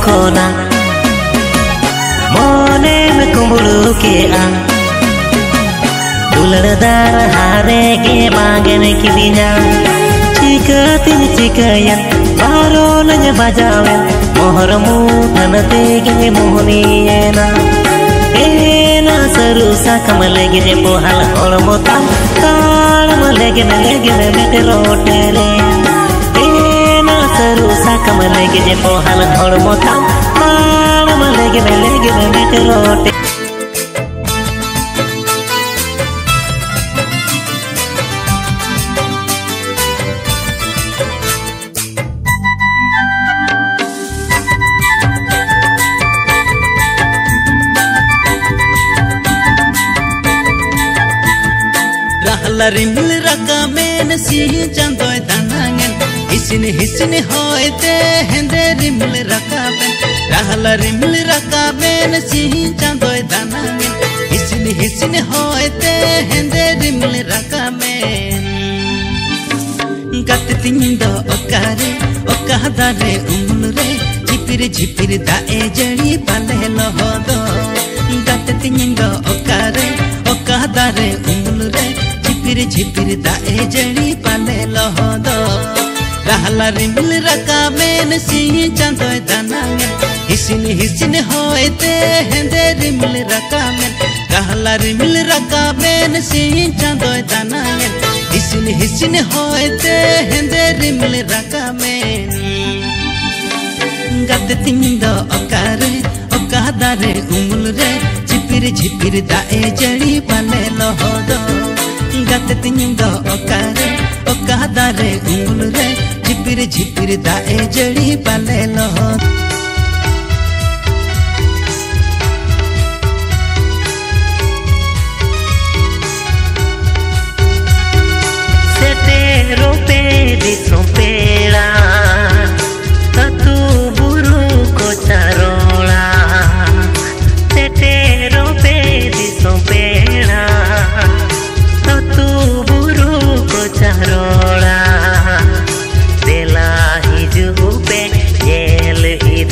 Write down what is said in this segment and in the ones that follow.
खोना मोने में कुंबड़ू के आ दुलरदार हारे के मांगन की बिना चिकतिन चिकया बारो नज बजावे मोहर मुठन तेगे मोहनीना एना सरू सा कमलेगे जे पोहल होल मोता ताल मलेगे न बेटे रोटेले एना सरू सा कमलेगे जे पोहल होल मोता ताल मलेगे न बेटे रोटे रिमिल रका में सी चंदोय दानांगन हिसिन होयते हेंदे रिमिल रका में रहला रिमिल रका में सी चंदोय दानांगन हिसिन होयते हेंदे रिमिल रका में गत तिंदो ओकारे ओकादारे उमुल रे झिपिर दाए जड़ी पाले लहदो गत तिंदो ओकारे ओकादारे उमुल रे झिपिर दाए जड़ी पाले लहदो रहला रिमिल रका में सी चंदोय दानांगन हिसिन होयते हेंदे रिमिल रका में रहला रिमिल रका में सी चंदोय दानांगन हिसिन होयते हेंदे रिमिल रका में गत तिंदो ओकारे ओकादारे उमुल रे झिपिर दाए जड़ी पाले लहदो गत तिंदो ओकारे ओकादारे उमुल रे झिपिर दाए जड़ी पाले लहदो setero pedi trompela tatu buru ko charola setero pedi trompela tatu buru ko charola dela hiju pe yel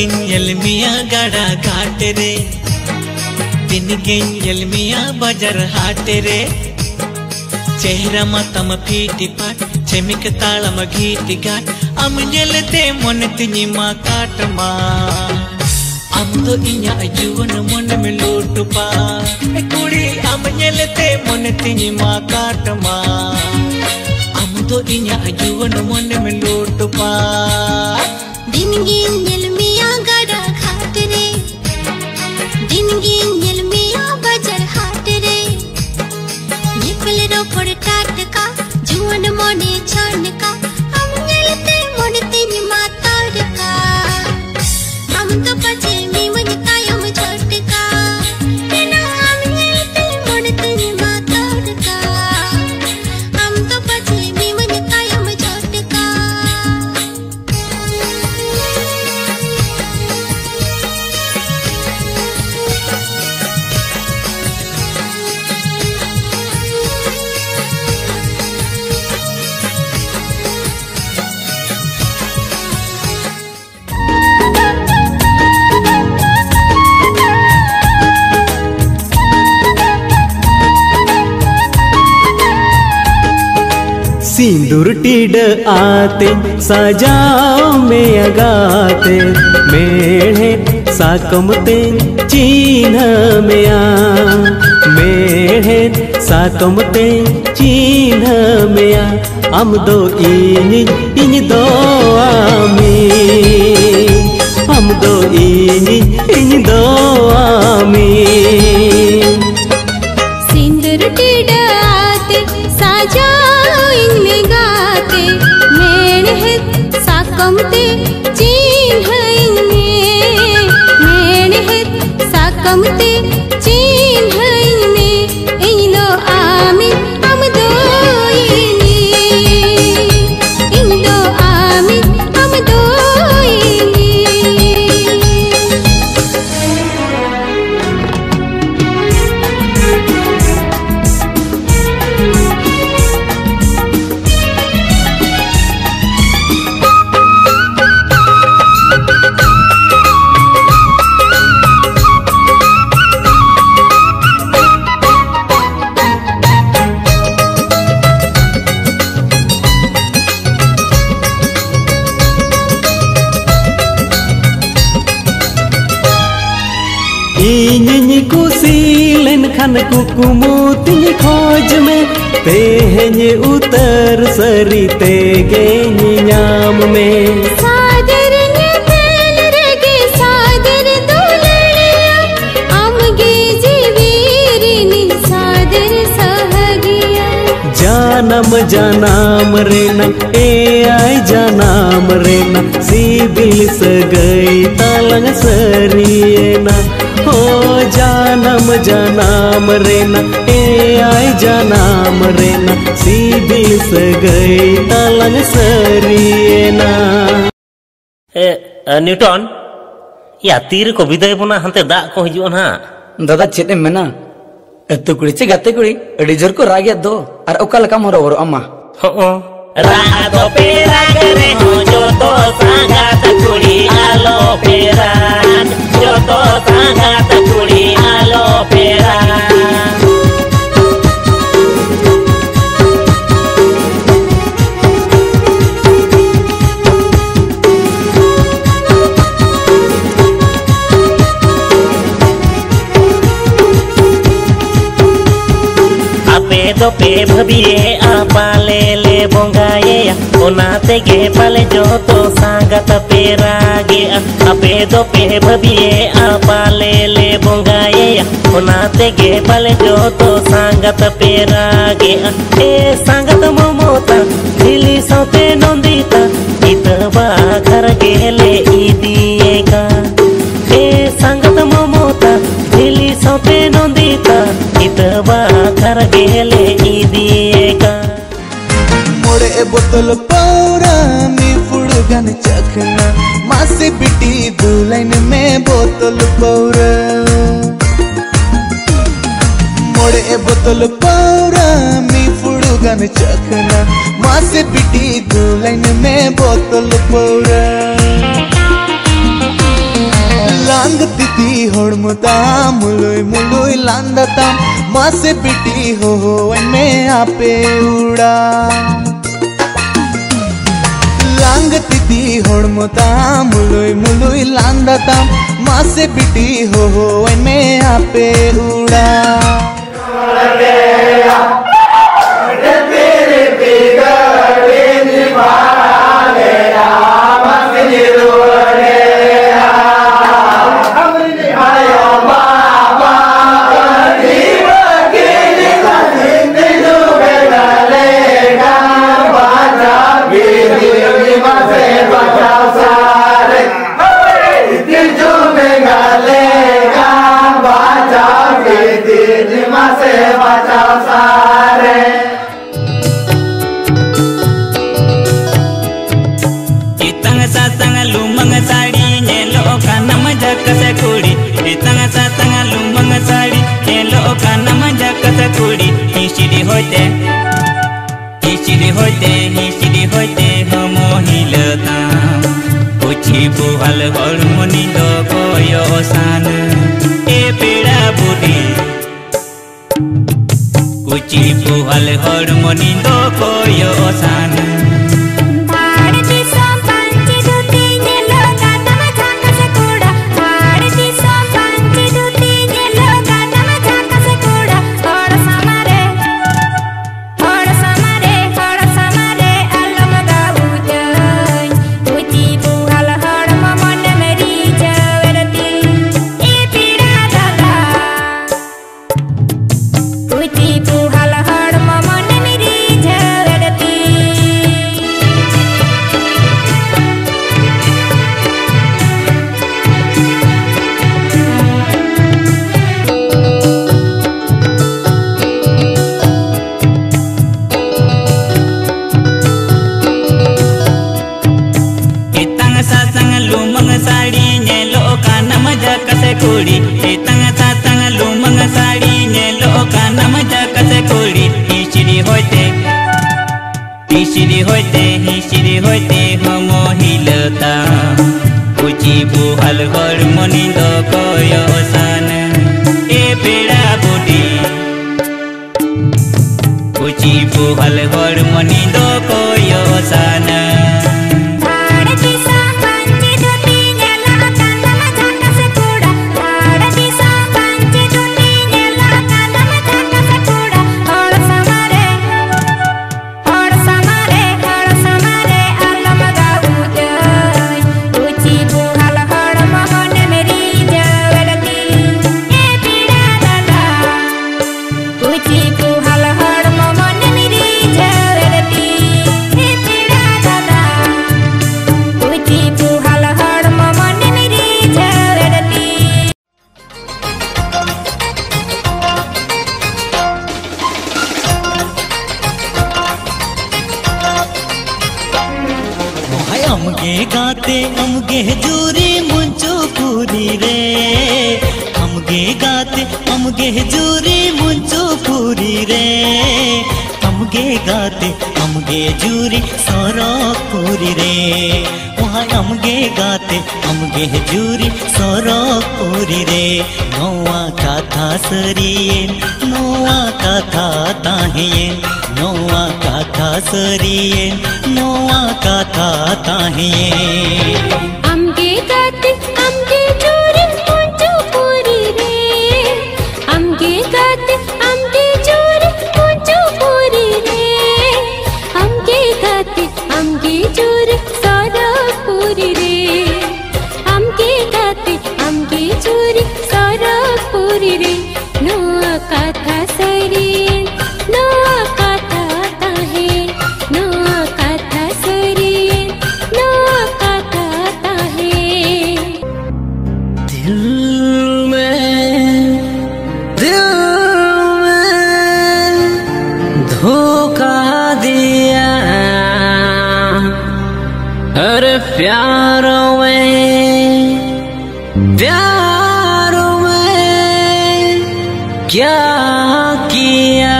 गिंजल मिया गाड़ा घाट रे दिन गिंजल मिया बाजार हाट रे चेहरा मतम फीटी पाट चेमिक तालम घीटी घाट आम नेलते मन तिनी मा काट मा आम दो इया जुवन मन में लूट पा कुड़ी आम नेलते मन तिनी मा काट मा आम दो इया जुवन मन में लूट पा दिन गिंजल मिया गाड़ा घाट रे दिन गिंजल मिया बाजार हाट रे निकल रोपड़ टाट का जुवन मोने छान का हम नेलते मन तिनी मा तार का हम तो पचे मी मन कायम झटका ना हम नेलते मन तिनी मा तार का हम तो पचे मी मन कायम झटका सिंदूर टीड आते सजाओ में अगाते मेढ़े साकमते चिन्ह में आ मेढ़े साकमते चिन्ह में आ हम दो इन दो आमी हम दो इन दो आमी सिंदूर टीड आते सजाओ इनमें गाते मेढ़े साकमते चिन्ह इनमें मेढ़े साकमते चिन्ह इनमें इन दो आमी हम दो इन दो आमी हम दो इन्हीं कुसी लेन खान कुकुमु तिनी खोज में तेहन उतर सरी तेगे न्याम में सादर ने तेल रगे सादर दुलड़िया आमगे जीवीरिनी सादर सहगिया जानम रेना ए आई जानम रेना सिबिल सगई तालंग सरियना हो जानम रेना ए आई जानम रेना सिबिल सगई तालंग सरियना न्यूटन या तीर को विदाय बना हंते दा को हिजुआ ना दादा चेते मेना अतु कुड़ी से गाते कुड़ी अड़ी जोर को रागिया दो और ओका लका मोर और अम्मा हो रागो पेरा करे हो जो तो सांगात कुड़ी आलो पेरा जो तो सांगात कुड़ी आलो पेरा दो पे भबिए आपा ले बोंगाए ओनाते गे पाले जो तो सांगत पेरागे आपे दो पे भबिए आपा ले बोंगाए ओनाते गे पाले जो तो सांगत पेरागे ए सांगत मोमोता दिली सोते नंदीता इतबा घर गेले इदिएगा ए सांगत मोमोता दिली सोते नंदीता इतबा घर गेले इदिएगा मोड़े बोतल पौरा मी फुड़गन चखना मासे बिटी दुलाइन में बोतल पौरा मोड़े बोतल पौरा मी फुड़गन चखना मासे बिटी दुलाइन में बोतल पौरा लांग तिथि होड़मताम मुलुई मुलुई लांदताम मासे पिटी हो में आपे उड़ा लांग तिथि होड़मताम मुलुई मुलुई लांदताम मासे पिटी हो में आपे उड़ा होते हम हिलता कुची बुहल हरमोनी दो कोयो सान ए पेड़ा बुढ़ी कुची बुहल हरमोनी दो कोयो सान हिचड़ी होते हम हिलता कुची बुहल हरमोनी दो कोयो सान ए पेड़ा बुढ़ी कुची बुहल हरमोनी दो कोयो सान अमगे जूरी मुंचो पूरी रे अमगे गाते अमगे जूरी मुंचो पूरी रे अमगे गाते अमगे जूरी सोरो पूरी रे वहाँ अमगे गाते अमगे जूरी सोरो पूरी रे नोआ कथा सरियेन नोआ कथा ताहियेन नोआ कथा सरियेन नोआ कथा ताहियेन अमगे गाते अमगे जूरी मुंचो पूरी रे अमगे गाते अमगे जूरी मुंचो पूरी रे अमगे गाते अमगे जूरी सोरो पूरी रे अमगे गाते अमगे जूरी सोरो पूरी रे नोआ कथा सरियेन नोआ कथा ताहियेन नोआ कथा सरियेन नोआ कथा ताहियेन दिल में धोखा दिया हर प्यार में क्या किया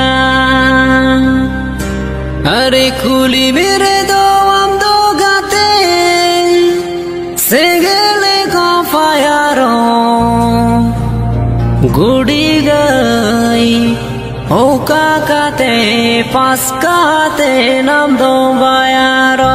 अरे खुली मेरे दो हम दो गाते से गले को फायर Oka kate pas kate nam do bayaro.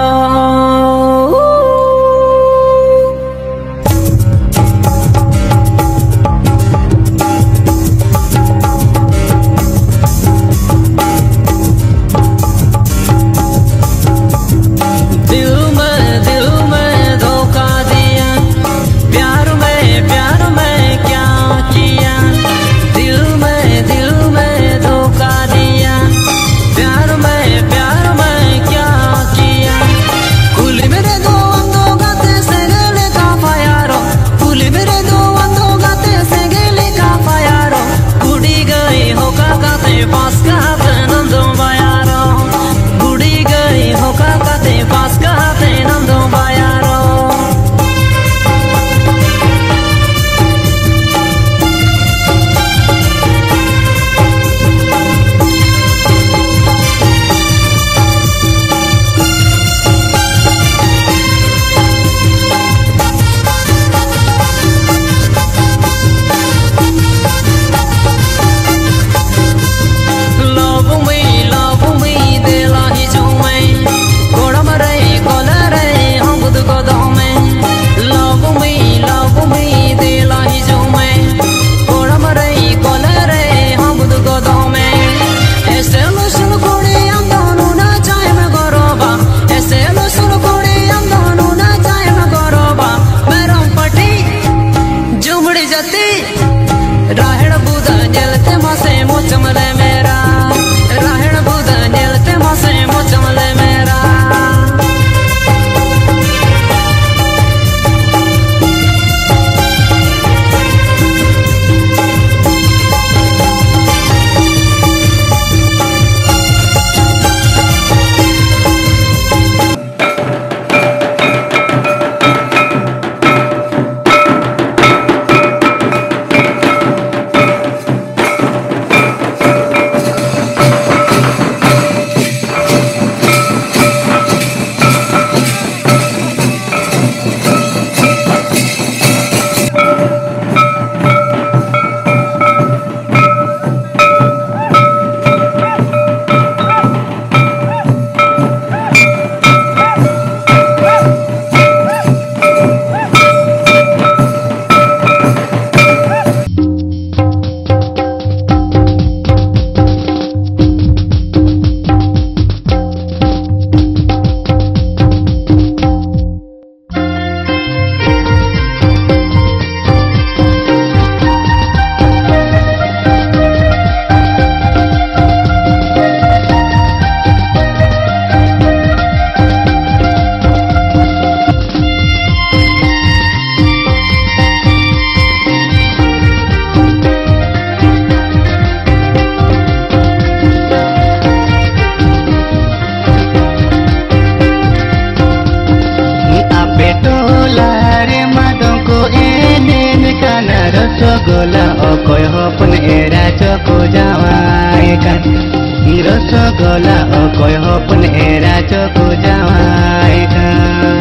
Rosgola okoy hopun era choko jawaikan. Rosgola okoy hopun era choko jawaikan.